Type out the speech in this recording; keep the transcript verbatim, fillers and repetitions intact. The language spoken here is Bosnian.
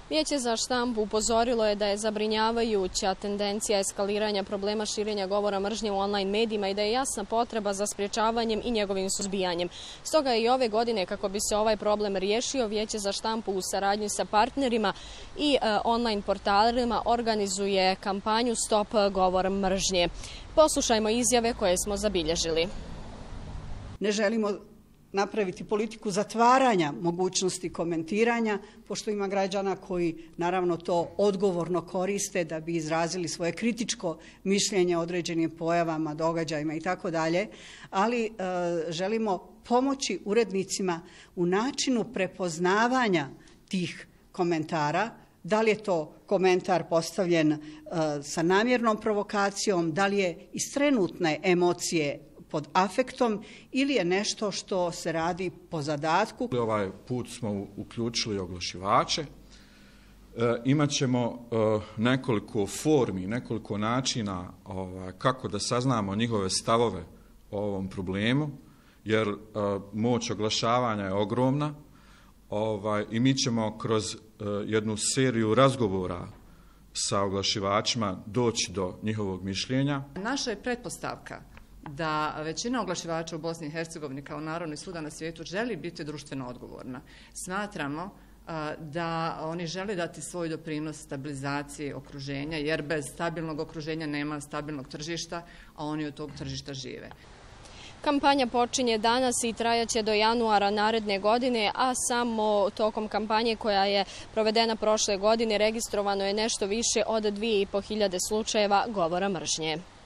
Vijeće za štampu upozorilo je da je zabrinjavajuća tendencija eskaliranja problema širenja govora mržnje u online medijima i da je jasna potreba za sprječavanjem i njegovim suzbijanjem. Stoga je i ove godine, kako bi se ovaj problem riješio, Vijeće za štampu u saradnji sa partnerima i e, online portalima organizuje kampanju Stop govor mržnje. Poslušajmo izjave koje smo zabilježili. Ne želimo napraviti politiku zatvaranja mogućnosti komentiranja, pošto ima građana koji naravno to odgovorno koriste da bi izrazili svoje kritičko mišljenje o određenim pojavama, događajima i tako dalje, ali e, želimo pomoći urednicima u načinu prepoznavanja tih komentara. Da li je to komentar postavljen e, sa namjernom provokacijom, da li je iz trenutne emocije pod afektom ili je nešto što se radi po zadatku. Ovaj put smo uključili oglašivače. E, imat ćemo e, nekoliko formi, nekoliko načina ovaj, kako da saznamo njihove stavove o ovom problemu, jer e, moć oglašavanja je ogromna ovaj, i mi ćemo kroz e, jednu seriju razgovora sa oglašivačima doći do njihovog mišljenja. Naša je pretpostavka da većina oglašivača u Bosni i Hercegovini kao narodni suda na svijetu želi biti društveno odgovorna. Smatramo a, da oni žele dati svoj doprinos stabilizaciji okruženja, jer bez stabilnog okruženja nema stabilnog tržišta, a oni od tog tržišta žive. Kampanja počinje danas i trajaće do januara naredne godine, a samo tokom kampanje koja je provedena prošle godine registrovano je nešto više od dvije i po hiljade slučajeva govora mržnje.